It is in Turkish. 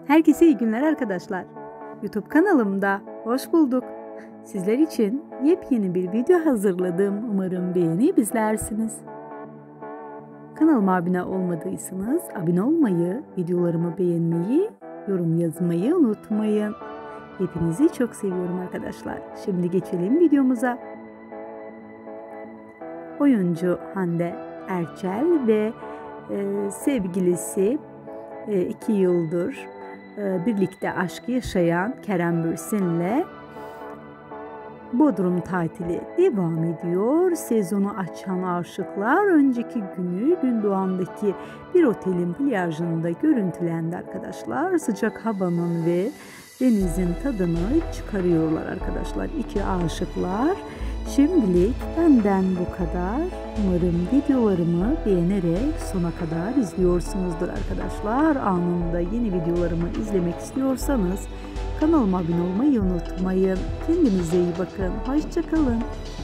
Herkese iyi günler arkadaşlar. YouTube kanalımda hoş bulduk. Sizler için yepyeni bir video hazırladım. Umarım beğenip izlersiniz. Kanalıma abone olmadıysanız abone olmayı, videolarımı beğenmeyi, yorum yazmayı unutmayın. Hepinizi çok seviyorum arkadaşlar. Şimdi geçelim videomuza. Oyuncu Hande Erçel ve sevgilisi 2 yıldır birlikte aşk yaşayan Kerem Bürsin'le Bodrum tatili devam ediyor. Sezonu açan aşıklar önceki günü Gündoğan'daki bir otelin plajında görüntülendi arkadaşlar. Sıcak havanın ve denizin tadını çıkarıyorlar arkadaşlar. İki aşıklar. Şimdilik benden bu kadar. Umarım videolarımı beğenerek sona kadar izliyorsunuzdur arkadaşlar. Anında yeni videolarımı izlemek istiyorsanız kanalıma abone olmayı unutmayın. Kendinize iyi bakın. Hoşça kalın.